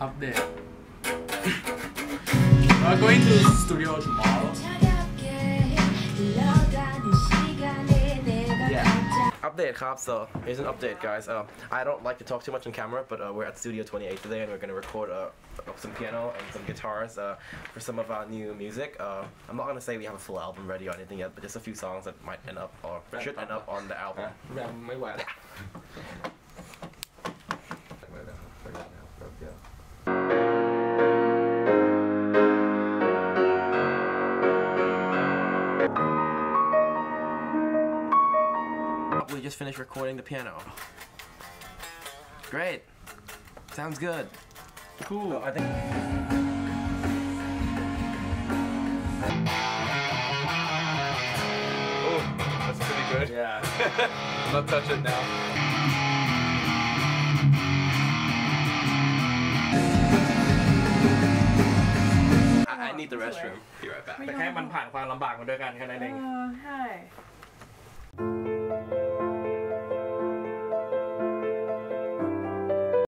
update. We're going to studio tomorrow. Yeah. Update, Cop. So here's an update, guys. I don't like to talk too much on camera, but we're at Studio 28 today, and we're gonna record some piano and some guitars for some of our new music. I'm not gonna say we have a full album ready or anything yet, but just a few songs that might end up or should end up on the album. We just finished recording the piano. Great. Sounds good. Cool. I think. Oh, that's pretty good. Yeah. Not touch it now. I need the restroom. Be right back. แต่แค่มันผ่านความลำบากมาด้วยกันแค่นั้นเองใช่